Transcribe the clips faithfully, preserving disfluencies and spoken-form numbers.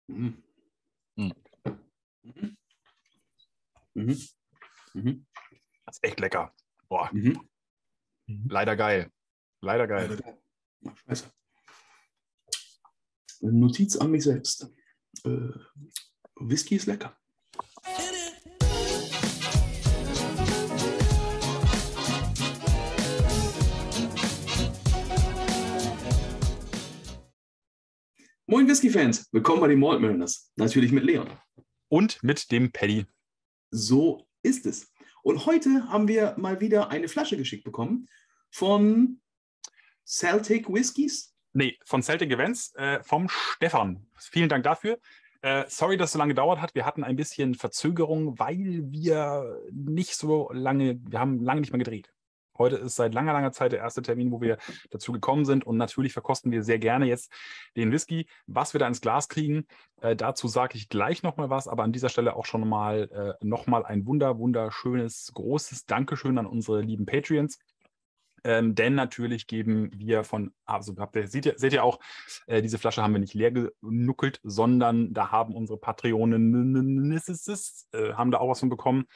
Mhm. Mhm. Mhm. Mhm. Mhm. Das ist echt lecker. Boah. Mhm. Leider geil. Leider geil. Leider geil. Ach, scheiße. Notiz an mich selbst. Äh, Whisky ist lecker. Moin Whisky-Fans, willkommen bei den Malt Mariners. Natürlich mit Leon. Und mit dem Paddy. So ist es. Und heute haben wir mal wieder eine Flasche geschickt bekommen von Celtic Whiskies. Nee, von Celtic Events, äh, vom Stefan. Vielen Dank dafür. Äh, sorry, dass es so lange gedauert hat. Wir hatten ein bisschen Verzögerung, weil wir nicht so lange, wir haben lange nicht mehr gedreht. Heute ist seit langer, langer Zeit der erste Termin, wo wir dazu gekommen sind. Und natürlich verkosten wir sehr gerne jetzt den Whisky. Was wir da ins Glas kriegen, äh, dazu sage ich gleich nochmal was. Aber an dieser Stelle auch schon mal äh, nochmal ein wunder, wunderschönes, großes Dankeschön an unsere lieben Patreons. Ähm, denn natürlich geben wir von, also habt ihr, seht, ihr, seht ihr auch, äh, diese Flasche haben wir nicht leer genuckelt, sondern da haben unsere Patreonen, äh, haben da auch was von bekommen.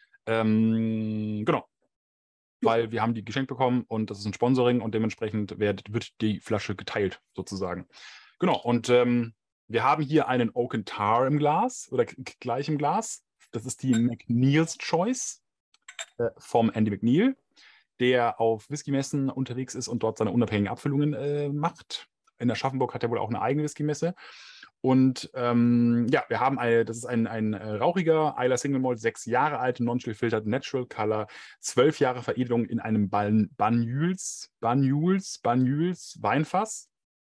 Ähm, genau. Weil wir haben die geschenkt bekommen und das ist ein Sponsoring und dementsprechend wird, wird die Flasche geteilt, sozusagen. Genau, und ähm, wir haben hier einen Oak and Tar im Glas oder gleich im Glas. Das ist die McNeil's Choice äh, vom Andy McNeil, der auf Whisky-Messen unterwegs ist und dort seine unabhängigen Abfüllungen äh, macht. In Aschaffenburg hat er wohl auch eine eigene Whisky-Messe. Und ähm, ja, wir haben eine, das ist ein, ein äh, rauchiger Islay Single Malt, sechs Jahre alt, non-chill filtered, natural color, zwölf Jahre Veredelung in einem Ban Banyuls, Banyuls, Banyuls Weinfass.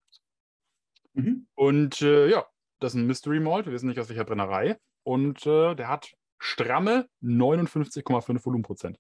Mhm. Und äh, ja, das ist ein Mystery Malt, wir wissen nicht aus welcher Brennerei. Und äh, der hat stramme neunundfünfzig Komma fünf Volumenprozent.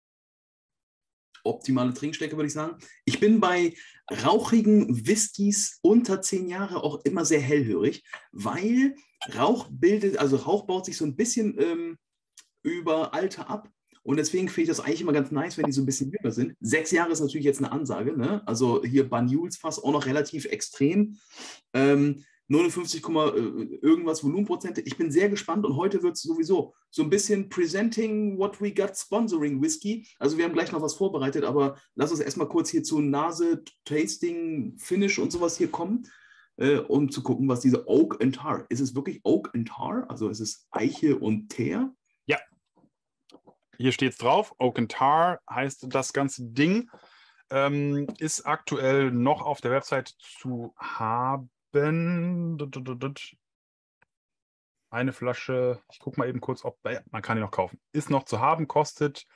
Optimale Trinkstärke, würde ich sagen. Ich bin bei rauchigen Whiskys unter zehn Jahre auch immer sehr hellhörig, weil Rauch bildet, also Rauch baut sich so ein bisschen ähm, über Alter ab. Und deswegen finde ich das eigentlich immer ganz nice, wenn die so ein bisschen jünger sind. Sechs Jahre ist natürlich jetzt eine Ansage, ne? Also hier Banyuls fast auch noch relativ extrem. Ähm, neunundfünfzig, irgendwas Volumenprozente. Ich bin sehr gespannt und heute wird es sowieso so ein bisschen Presenting What We Got Sponsoring Whisky. Also wir haben gleich noch was vorbereitet, aber lass uns erstmal kurz hier zu Nase, Tasting, Finish und sowas hier kommen, äh, um zu gucken, was diese Oak and Tar. Ist es wirklich Oak and Tar? Also ist es Eiche und Teer? Ja. Hier steht es drauf. Oak and Tar heißt das ganze Ding. Ähm, ist aktuell noch auf der Website zu haben. Eine Flasche, ich gucke mal eben kurz, ob ja, man kann die noch kaufen. Ist noch zu haben, kostet,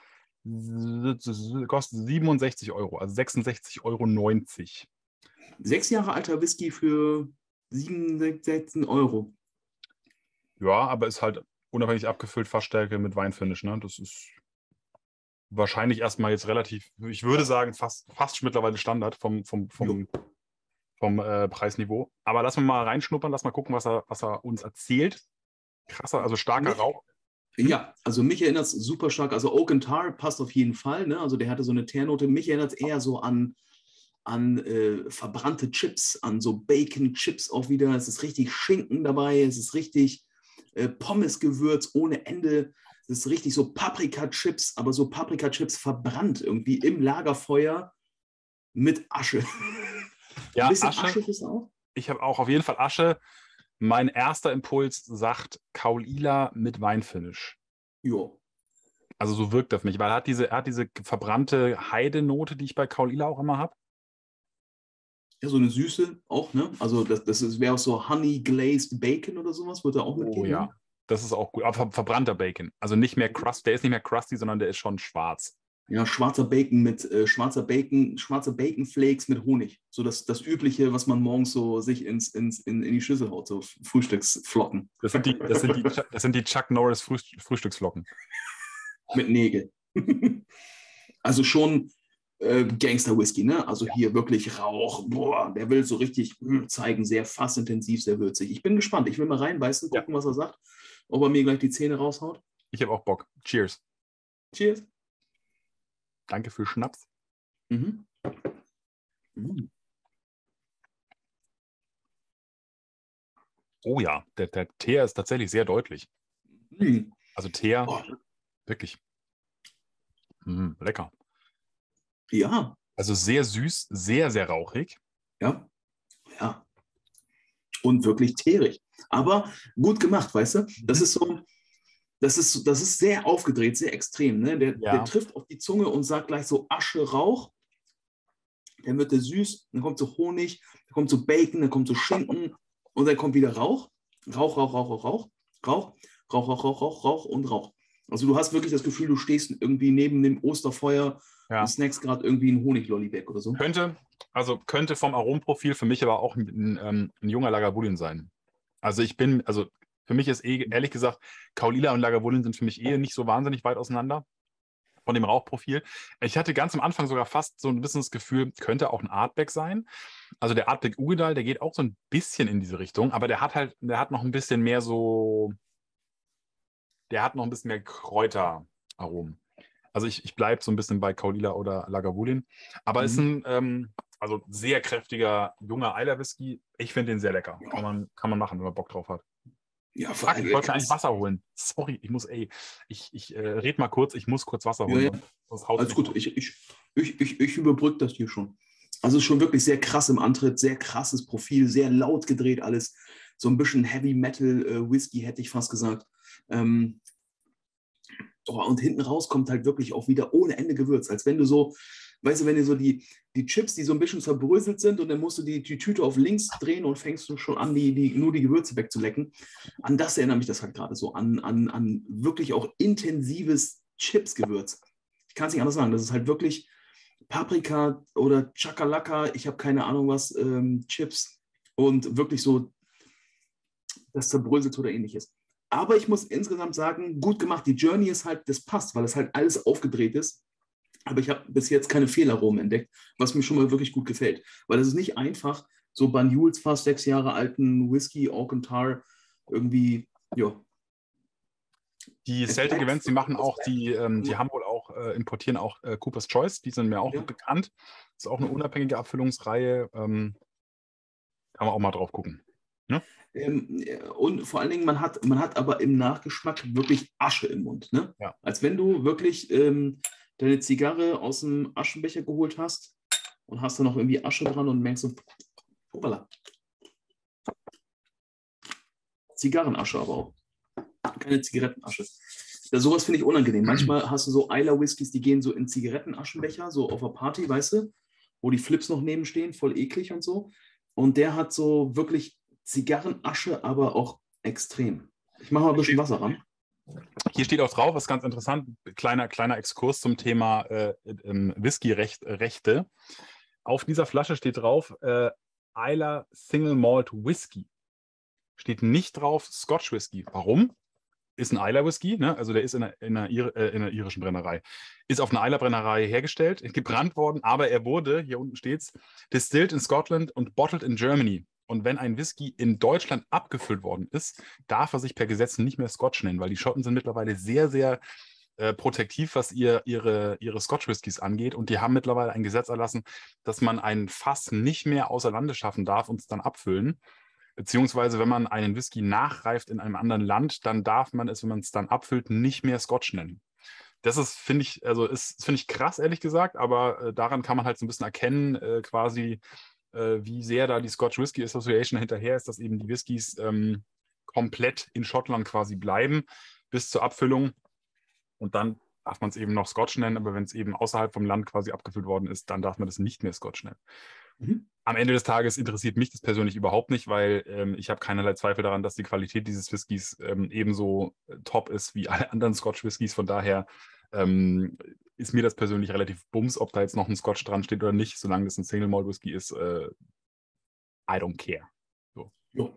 kostet siebenundsechzig Euro, also sechsundsechzig Euro neunzig. Sechs Jahre alter Whisky für siebenundsechzig Euro. Ja, aber ist halt unabhängig abgefüllt, Fassstärke mit Weinfinish. Ne? Das ist wahrscheinlich erstmal jetzt relativ, ich würde sagen, fast, fast mittlerweile Standard vom, vom, vom, vom äh, Preisniveau. Aber lass mal mal reinschnuppern, lass mal gucken, was er, was er uns erzählt. Krasser, also starker Mich, Rauch. Ja, also mich erinnert es super stark. Also Oak and Tar passt auf jeden Fall. Ne? Also der hatte so eine Teernote. Mich erinnert es eher so an, an äh, verbrannte Chips, an so Bacon-Chips auch wieder. Es ist richtig Schinken dabei. Es ist richtig äh, Pommesgewürz ohne Ende. Es ist richtig so Paprika-Chips, aber so Paprika-Chips verbrannt irgendwie im Lagerfeuer mit Asche. Ja, Ein bisschen Asche. Asche ist auch. Ich habe auch auf jeden Fall Asche. Mein erster Impuls sagt Kaulila mit Weinfinish. Jo. Also so wirkt das auf mich, weil er hat diese, er hat diese verbrannte Heidenote, die ich bei Kaulila auch immer habe. Ja, so eine Süße auch, ne? Also das, das wäre auch so Honey Glazed Bacon oder sowas, würde da auch mitgehen. Oh ja, ne? das ist auch gut. Aber ver verbrannter Bacon. Also nicht mehr crust, der ist nicht mehr crusty, sondern der ist schon schwarz. Ja, schwarzer Bacon mit äh, schwarzer Bacon, schwarze Bacon Flakes mit Honig. So das, das Übliche, was man morgens so sich ins, ins, in, in die Schüssel haut, so Frühstücksflocken. Das sind die, das sind die, das sind die Chuck Norris Frühst Frühstücksflocken. Mit Nägel. Also schon äh, Gangster-Whisky, ne? Also Ja. hier wirklich Rauch. Boah, der will so richtig mh, zeigen, sehr fassintensiv, sehr würzig. Ich bin gespannt. Ich will mal reinbeißen, gucken, Ja. was er sagt. Ob er mir gleich die Zähne raushaut. Ich habe auch Bock. Cheers. Cheers. Danke für Schnaps. Mhm. Mhm. Oh ja, der, der Teer ist tatsächlich sehr deutlich. Hm. Also Teer, Oh, wirklich mm, lecker. ja, Also sehr süß, sehr, sehr rauchig. ja, ja. Und wirklich teerig. Aber gut gemacht, weißt du? Das Mhm. ist so, das ist, das ist sehr aufgedreht, sehr extrem. Ne? Der, der Ja, trifft auf die Zunge und sagt gleich so Asche, Rauch. Dann wird der süß, dann kommt so Honig, dann kommt so Bacon, dann kommt so Schinken und dann kommt wieder Rauch. Rauch, Rauch, Rauch, Rauch, Rauch, Rauch, Rauch, Rauch, Rauch, Rauch, Rauch und Rauch. Also du hast wirklich das Gefühl, du stehst irgendwie neben dem Osterfeuer und ja. snackst gerade irgendwie einen Honiglolli weg oder so. Könnte, also könnte vom Aromenprofil für mich aber auch ein, ein, ein junger Lagavulin sein. Also ich bin, also für mich ist eh, ehrlich gesagt, Kaolila und Lagavulin sind für mich eh nicht so wahnsinnig weit auseinander von dem Rauchprofil. Ich hatte ganz am Anfang sogar fast so ein bisschen das Gefühl, könnte auch ein Artback sein. Also der Artback Ugedal, der geht auch so ein bisschen in diese Richtung, aber der hat halt, der hat noch ein bisschen mehr so, der hat noch ein bisschen mehr Kräuteraromen. Also ich, ich bleibe so ein bisschen bei Kaolila oder Lagavulin. Aber ist Mhm. ein ähm, also sehr kräftiger, junger Eiler-Whisky. Ich finde den sehr lecker. Kann Ja, man, kann man machen, wenn man Bock drauf hat. ja, vor Fuck, ich allem wollte mir eigentlich krass. Wasser holen. Sorry, ich muss, ey, ich, ich äh, red mal kurz, ich muss kurz Wasser Ja, holen, ja, sonst, sonst haut es alles mich gut. raus. Ich, ich, ich, ich, ich überbrücke das hier schon. Also schon wirklich sehr krass im Antritt, sehr krasses Profil, sehr laut gedreht alles. So ein bisschen Heavy Metal äh, Whisky, hätte ich fast gesagt. Ähm, oh, und hinten raus kommt halt wirklich auch wieder ohne Ende Gewürz. Als wenn du so, weißt du, wenn du so die, die Chips, die so ein bisschen zerbröselt sind und dann musst du die, die Tüte auf links drehen und fängst du schon an, die, die, nur die Gewürze wegzulecken. An das erinnert mich das halt gerade so, an, an, an wirklich auch intensives Chips-Gewürz. Ich kann es nicht anders sagen. Das ist halt wirklich Paprika oder Chakalaka, ich habe keine Ahnung was, ähm, Chips und wirklich so das zerbröselt oder ähnliches. Aber ich muss insgesamt sagen, gut gemacht. Die Journey ist halt, das passt, weil es halt alles aufgedreht ist. Aber ich habe bis jetzt keine Fehlaromen entdeckt, was mir schon mal wirklich gut gefällt. Weil es ist nicht einfach, so Banyuls fast sechs Jahre alten Whisky, Oak and Tar irgendwie, ja, Die es Celtic bleibt, Events, die machen es auch, bleibt. die, ähm, die haben wohl auch, äh, importieren auch äh, Cooper's Choice, die sind mir auch Ja, bekannt. Das ist auch eine ja. unabhängige Abfüllungsreihe. Ähm, kann man auch mal drauf gucken. Ne? Ähm, und vor allen Dingen, man hat, man hat aber im Nachgeschmack wirklich Asche im Mund. Ne? Ja. Als wenn du wirklich ähm, deine Zigarre aus dem Aschenbecher geholt hast und hast da noch irgendwie Asche dran und merkst so, hoppala. Zigarrenasche aber auch. Keine Zigarettenasche. Ja, sowas finde ich unangenehm. Manchmal hast du so Eiler-Whiskys, die gehen so in Zigarettenaschenbecher, so auf der Party, weißt du, wo die Flips noch nebenstehen, voll eklig und so. Und der hat so wirklich Zigarrenasche, aber auch extrem. Ich mache mal ein bisschen Wasser ran. Hier steht auch drauf, was ganz interessant, kleiner, kleiner Exkurs zum Thema äh, ähm, Whisky-Rechte. Auf dieser Flasche steht drauf, äh, Islay Single Malt Whisky. Steht nicht drauf Scotch Whisky. Warum? Ist ein Islay Whisky, ne? Also der ist in einer, in, einer, äh, in einer irischen Brennerei. Ist auf einer Islay Brennerei hergestellt, gebrannt worden, aber er wurde, hier unten steht's, distilled in Scotland und bottled in Germany. Und wenn ein Whisky in Deutschland abgefüllt worden ist, darf er sich per Gesetz nicht mehr Scotch nennen, weil die Schotten sind mittlerweile sehr, sehr äh, protektiv, was ihr, ihre, ihre Scotch-Whiskys angeht. Und die haben mittlerweile ein Gesetz erlassen, dass man ein Fass nicht mehr außer Lande schaffen darf und es dann abfüllen. Beziehungsweise, wenn man einen Whisky nachreift in einem anderen Land, dann darf man es, wenn man es dann abfüllt, nicht mehr Scotch nennen. Das ist, finde ich, also ist, finde ich krass, ehrlich gesagt, aber äh, daran kann man halt so ein bisschen erkennen, äh, quasi, äh, wie sehr da die Scotch Whisky Association hinterher ist, dass eben die Whiskys ähm, komplett in Schottland quasi bleiben bis zur Abfüllung. Und dann darf man es eben noch Scotch nennen, aber wenn es eben außerhalb vom Land quasi abgefüllt worden ist, dann darf man das nicht mehr Scotch nennen. Mhm. Am Ende des Tages interessiert mich das persönlich überhaupt nicht, weil ähm, ich habe keinerlei Zweifel daran, dass die Qualität dieses Whiskys ähm, ebenso äh, top ist wie alle anderen Scotch-Whiskys. Von daher ähm, ist mir das persönlich relativ bums, ob da jetzt noch ein Scotch dran steht oder nicht. Solange das ein Single-Malt-Whisky ist, äh, I don't care. So. Ja.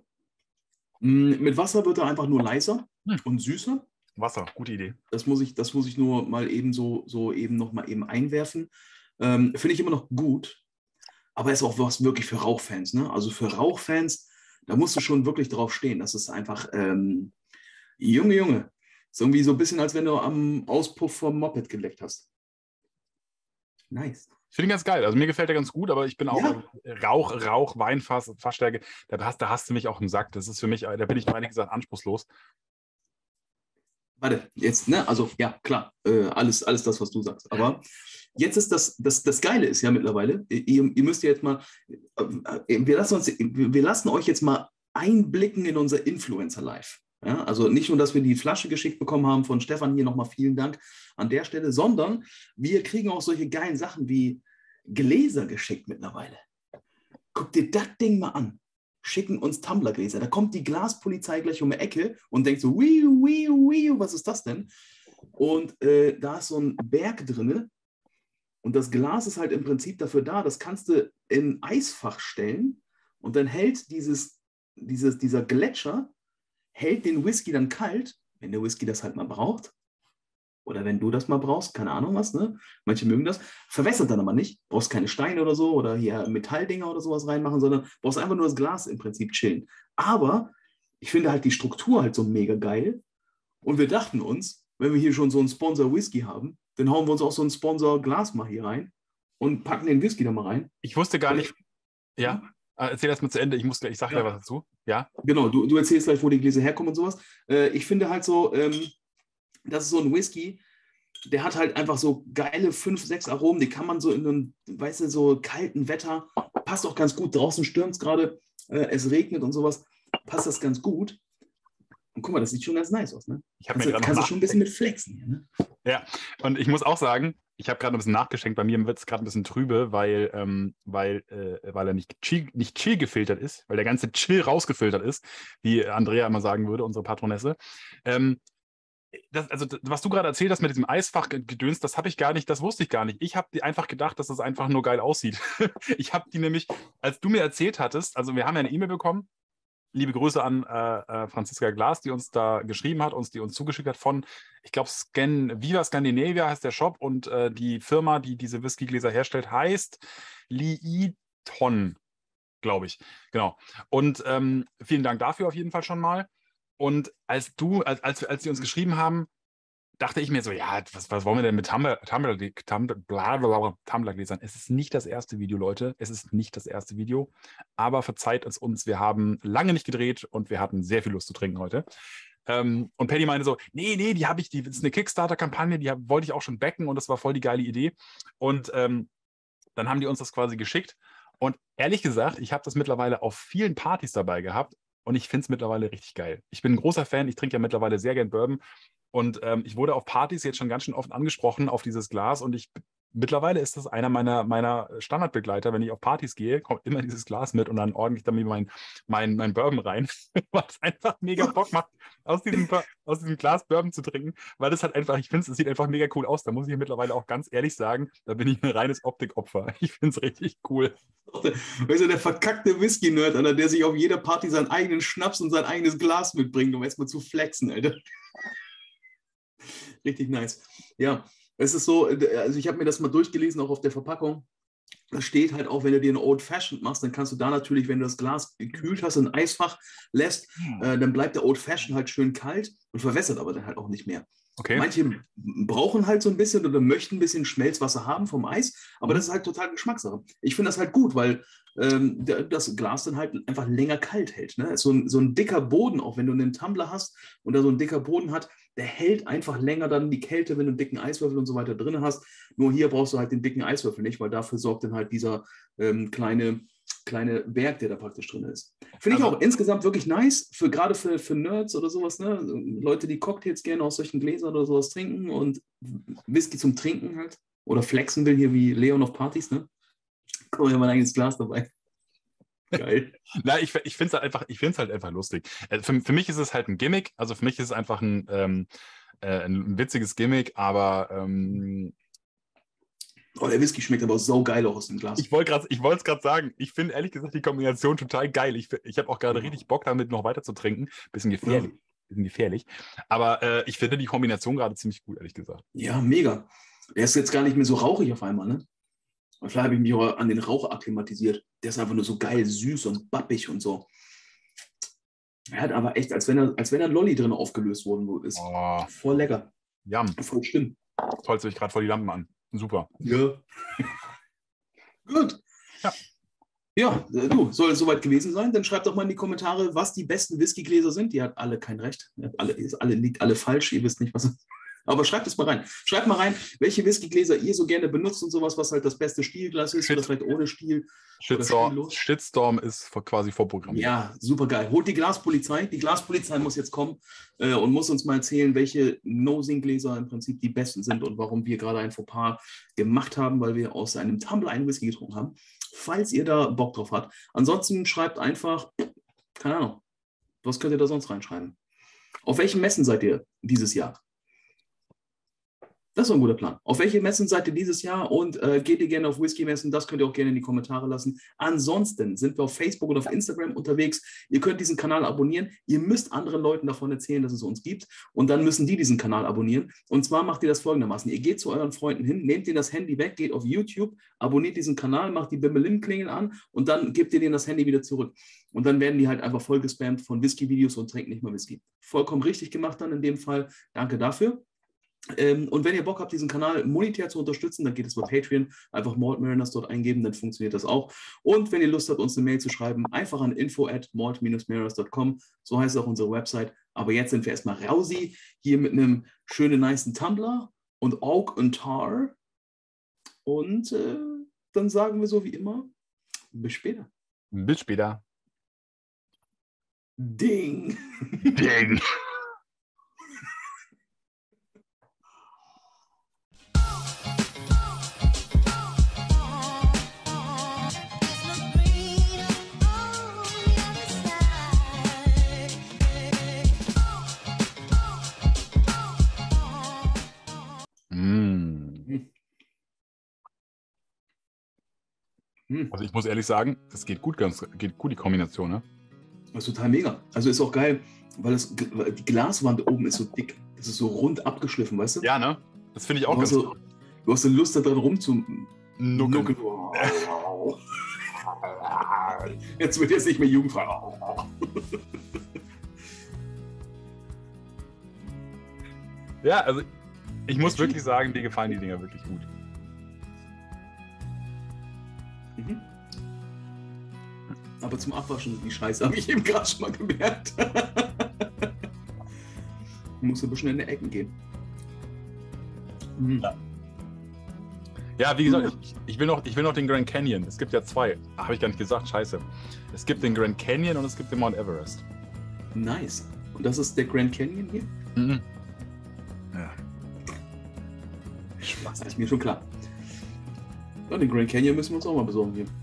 Mit Wasser wird er einfach nur leiser Hm. und süßer. Wasser, gute Idee. Das muss ich, das muss ich nur mal eben so, so eben noch mal eben einwerfen. Ähm, Finde ich immer noch gut. Aber ist auch was wirklich für Rauchfans. Ne? Also für Rauchfans, da musst du schon wirklich drauf stehen. Das ist einfach, ähm, Junge, Junge. Ist irgendwie so ein bisschen, als wenn du am Auspuff vom Moped geleckt hast. Nice. Ich finde ihn ganz geil. Also mir gefällt er ganz gut, aber ich bin auch Ja. Rauch, Rauch, Weinfass, Fassstärke. Da hast, da hast du mich auch im Sack. Das ist für mich, da bin ich ehrlich gesagt anspruchslos. Warte, jetzt, ne, also ja, klar, äh, alles, alles das, was du sagst. Aber jetzt ist das, das, das Geile ist ja mittlerweile, ihr, ihr müsst ja jetzt mal, äh, wir lassen uns, wir lassen euch jetzt mal einblicken in unser Influencer-Life. Ja, also nicht nur, dass wir die Flasche geschickt bekommen haben von Stefan, hier nochmal vielen Dank an der Stelle, sondern wir kriegen auch solche geilen Sachen wie Gläser geschickt mittlerweile. Guck dir das Ding mal an. Schicken uns Tumblergläser. Da kommt die Glaspolizei gleich um die Ecke und denkt so, wiu, wiu, wiu, was ist das denn? Und äh, da ist so ein Berg drin und das Glas ist halt im Prinzip dafür da, das kannst du in ein Eisfach stellen und dann hält dieses, dieses, dieser Gletscher, hält den Whisky dann kalt, wenn der Whisky das halt mal braucht. Oder wenn du das mal brauchst, keine Ahnung was, ne? Manche mögen das. Verwässert dann aber nicht. Brauchst keine Steine oder so oder hier Metalldinger oder sowas reinmachen, sondern brauchst einfach nur das Glas im Prinzip chillen. Aber ich finde halt die Struktur halt so mega geil. Und wir dachten uns, wenn wir hier schon so einen Sponsor Whisky haben, dann hauen wir uns auch so einen Sponsor Glas mal hier rein und packen den Whisky da mal rein. Ich wusste gar nicht. Ja, erzähl erst mal zu Ende. Ich, muss, ich sage ja. gleich was dazu. Ja. Genau, du, du erzählst gleich, wo die Gläser herkommen und sowas. Äh, ich finde halt so, ähm, das ist so ein Whisky, der hat halt einfach so geile fünf, sechs Aromen, die kann man so in einem, weißt du, so kalten Wetter, passt auch ganz gut, draußen stürmt es gerade, äh, es regnet und sowas, passt das ganz gut. Und guck mal, das sieht schon ganz nice aus, ne? Ich habe kannst mir du, kannst du schon ein bisschen mit flexen hier, ne? Ja, und ich muss auch sagen, ich habe gerade ein bisschen nachgeschenkt, bei mir wird es gerade ein bisschen trübe, weil, ähm, weil, äh, weil er nicht chill, nicht chill gefiltert ist, weil der ganze Chill rausgefiltert ist, wie Andrea immer sagen würde, unsere Patronesse. Ähm, Das, also, was du gerade erzählt hast mit diesem Eisfach-Gedöns, das habe ich gar nicht, das wusste ich gar nicht. Ich habe einfach gedacht, dass das einfach nur geil aussieht. Ich habe die nämlich, als du mir erzählt hattest, also wir haben ja eine E-Mail bekommen, liebe Grüße an äh, Franziska Glas, die uns da geschrieben hat, uns die uns zugeschickt hat von, ich glaube, Scan, Viva Scandinavia heißt der Shop und äh, die Firma, die diese Whiskygläser herstellt, heißt Liiton, glaube ich. Genau. Und ähm, vielen Dank dafür auf jeden Fall schon mal. Und als du, als, als, als sie uns geschrieben haben, dachte ich mir so, ja, was, was wollen wir denn mit Tumblr, Tumblr, Tumblr, Tumblr-Gläsern? Es ist nicht das erste Video, Leute. Es ist nicht das erste Video. Aber verzeiht es uns, wir haben lange nicht gedreht und wir hatten sehr viel Lust zu trinken heute. Ähm, und Paddy meinte so, nee, nee, die habe ich, die das ist eine Kickstarter-Kampagne, die hab, wollte ich auch schon backen und das war voll die geile Idee. Und ähm, dann haben die uns das quasi geschickt. Und ehrlich gesagt, ich habe das mittlerweile auf vielen Partys dabei gehabt. Und ich finde es mittlerweile richtig geil. Ich bin ein großer Fan, ich trinke ja mittlerweile sehr gern Bourbon. Und ähm, ich wurde auf Partys jetzt schon ganz schön oft angesprochen auf dieses Glas. Und ich mittlerweile ist das einer meiner, meiner Standardbegleiter. Wenn ich auf Partys gehe, kommt immer dieses Glas mit und dann ordentlich damit mein, mein, mein Bourbon rein. Weil es einfach mega Bock macht, aus diesem, aus diesem Glas Bourbon zu trinken. Weil das halt einfach, ich finde es sieht einfach mega cool aus. Da muss ich mittlerweile auch ganz ehrlich sagen, da bin ich ein reines Optikopfer. Ich finde es richtig cool. Weißt du, der verkackte Whisky-Nerd, Alter, der sich auf jeder Party seinen eigenen Schnaps und sein eigenes Glas mitbringt, um erstmal zu flexen, Alter. Richtig nice. Ja, es ist so, also ich habe mir das mal durchgelesen, auch auf der Verpackung. Da steht halt auch, wenn du dir eine Old Fashioned machst, dann kannst du da natürlich, wenn du das Glas gekühlt hast, in ein Eisfach lässt, äh, dann bleibt der Old Fashioned halt schön kalt und verwässert aber dann halt auch nicht mehr. Okay. Manche brauchen halt so ein bisschen oder möchten ein bisschen Schmelzwasser haben vom Eis, aber mhm. das ist halt total Geschmackssache. Ich finde das halt gut, weil ähm, das Glas dann halt einfach länger kalt hält. Ne? So, ein, so ein dicker Boden, auch wenn du einen Tumbler hast und da so ein dicker Boden hat, der hält einfach länger dann die Kälte, wenn du einen dicken Eiswürfel und so weiter drin hast. Nur hier brauchst du halt den dicken Eiswürfel nicht, weil dafür sorgt dann halt dieser ähm, kleine kleine Berg, der da praktisch drin ist. Finde ich also, auch insgesamt wirklich nice, für gerade für, für Nerds oder sowas, ne? Leute, die Cocktails gerne aus solchen Gläsern oder sowas trinken und Whisky zum Trinken halt oder flexen will, hier wie Leon auf Partys, ne? Guck mal, ich habe mein eigenes Glas dabei. Geil. Na, ich, ich finde es halt einfach, ich finde es halt einfach lustig. Für, für mich ist es halt ein Gimmick, also für mich ist es einfach ein, ähm, äh, ein witziges Gimmick, aber ähm, oh, der Whisky schmeckt aber so geil auch aus dem Glas. Ich wollte es gerade sagen. Ich finde ehrlich gesagt die Kombination total geil. Ich, ich habe auch gerade ja. richtig Bock damit noch weiter zu trinken. Bisschen gefährlich. Ja. Bisschen gefährlich. Aber äh, ich finde die Kombination gerade ziemlich gut, ehrlich gesagt. Ja, mega. Er ist jetzt gar nicht mehr so rauchig auf einmal, ne? Und vielleicht habe ich mich auch an den Rauch akklimatisiert. Der ist einfach nur so geil, süß und bappig und so. Er hat aber echt, als wenn er, als wenn er ein Lolli drin aufgelöst worden ist. Oh. Voll lecker. Yum. Voll schlimm. Toll, ich gerade voll die Lampen an. Super. Ja. Gut. Ja. Ja, du, soll es soweit gewesen sein? Dann schreibt doch mal in die Kommentare, was die besten Whiskygläser sind. Die hat alle kein Recht. Die hat alle, ist alle, liegt alle falsch. Ihr wisst nicht, was. Aber schreibt es mal rein. Schreibt mal rein, welche Whiskygläser ihr so gerne benutzt und sowas, was halt das beste Stielglas ist. Shit. Oder vielleicht ohne Stiel. Shitstorm, Shitstorm ist quasi vorprogrammiert. Ja, super geil. Holt die Glaspolizei. Die Glaspolizei muss jetzt kommen äh, und muss uns mal erzählen, welche Nosing-Gläser im Prinzip die besten sind und warum wir gerade ein Fauxpas gemacht haben, weil wir aus einem Tumbler einen Whisky getrunken haben. Falls ihr da Bock drauf habt. Ansonsten schreibt einfach, keine Ahnung, was könnt ihr da sonst reinschreiben? Auf welchen Messen seid ihr dieses Jahr? Das ist ein guter Plan. Auf welche Messen seid ihr dieses Jahr und äh, geht ihr gerne auf Whisky-Messen? Das könnt ihr auch gerne in die Kommentare lassen. Ansonsten sind wir auf Facebook und auf Instagram unterwegs. Ihr könnt diesen Kanal abonnieren. Ihr müsst anderen Leuten davon erzählen, dass es uns gibt. Und dann müssen die diesen Kanal abonnieren. Und zwar macht ihr das folgendermaßen. Ihr geht zu euren Freunden hin, nehmt ihnen das Handy weg, geht auf YouTube, abonniert diesen Kanal, macht die Bimmelim-Klingeln an und dann gebt ihr denen das Handy wieder zurück. Und dann werden die halt einfach voll gespammt von Whisky-Videos und trinken nicht mehr Whisky. Vollkommen richtig gemacht dann in dem Fall. Danke dafür. Ähm, und wenn ihr Bock habt, diesen Kanal monetär zu unterstützen, dann geht es über Patreon. Einfach Malt Mariners dort eingeben, dann funktioniert das auch. Und wenn ihr Lust habt, uns eine Mail zu schreiben, einfach an info at malt mariners dot com. So heißt auch unsere Website. Aber jetzt sind wir erstmal rausi, hier mit einem schönen, nicen Tumbler und Oak und Tar. Und äh, dann sagen wir so wie immer, bis später. Bis später. Ding. Ding. Also ich muss ehrlich sagen, das geht gut, ganz geht gut die Kombination, ne? Das ist total mega. Also ist auch geil, weil, das, weil die Glaswand oben ist so dick. Das ist so rund abgeschliffen, weißt du? Ja, ne? Das finde ich auch du ganz so, Du hast so Lust, da dran rumzunuckeln. Nuckeln. Jetzt wird jetzt nicht mehr jugendfrei. Ja, also ich muss wirklich sagen, dir gefallen die Dinger wirklich gut. Mhm. Aber zum Abwaschen sind die Scheiße, habe ich eben gerade schon mal gemerkt. Du musst ein bisschen in die Ecken gehen. Mhm. Ja. Ja, wie gesagt, ich, ich, will noch, ich will noch den Grand Canyon. Es gibt ja zwei. Habe ich gar nicht gesagt, scheiße. Es gibt den Grand Canyon und es gibt den Mount Everest. Nice. Und das ist der Grand Canyon hier? Mhm. Ja. Spaß, das ist mir schon klar. Ja, den Grand Canyon müssen wir uns auch mal besorgen hier.